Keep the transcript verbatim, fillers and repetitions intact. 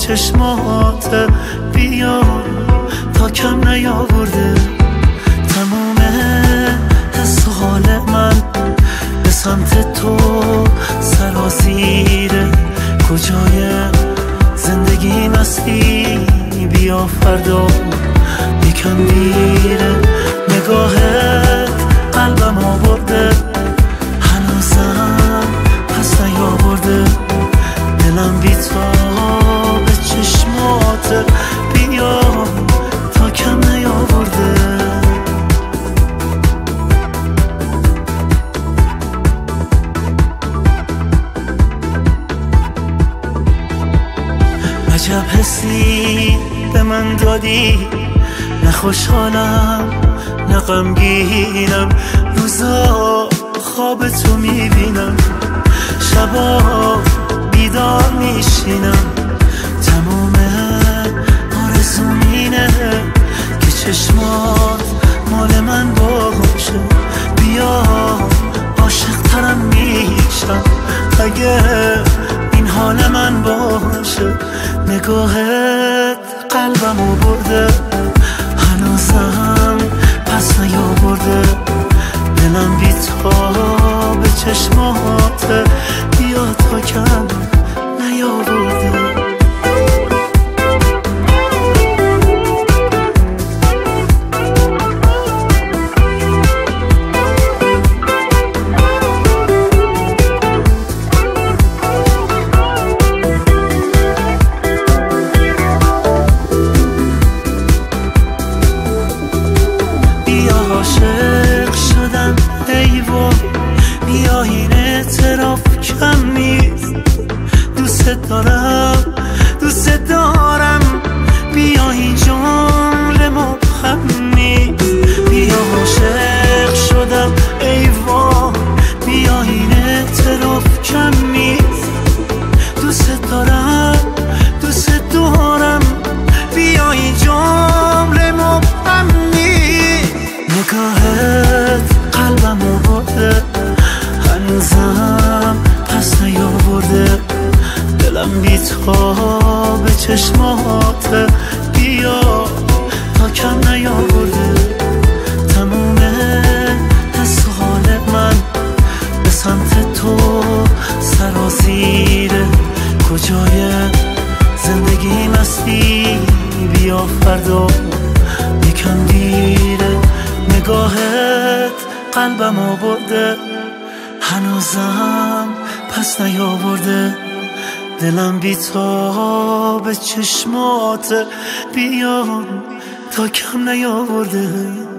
چشمات بیا تا کم نیاورده تمام حس و حال من به سمت تو سرازیره کجای زندگی مستی بیا فردا یکم دیره نگاهت قلبم آورده هنوزم پس نیاورده دلم بی تاب چشمات بیا تا کم نیاورده عجب حسی به من دادی نه خوشحالم نه غمگینم روزا خواب تو میبینم شبا بیدار میشینم تمام آرزوم اینه که چشمات مال من باشه بیا عاشق ترم میشم اگه این حال من باشه نگاهت قلبمو برده هنوزم پس نیاورده دلم بی تاب چشمات بیا تا کم نیاورده عاشق شدم ای وای بیا این اعتراف کم نیست دوست دارم دوست دارم بیا این جمله مبهم نیست بیا عاشق شدم ای وای بیا این اعتراف کم نیست دوست دارم دوست دارم بیا این جمله مبهم نیست نگاهت قلبمو برده هنوزم پس نیاورده دلم بی تاب چشمات بیا تا کم نیاورده تموم حس و حال من به سمت تو سرازیره کجای زندگی مستی بیا فردا یکم دیره نگاهت قلبمو برده هنوزم پس نیاورده دلم بی تاب چشمات بیا تا کم نیاورده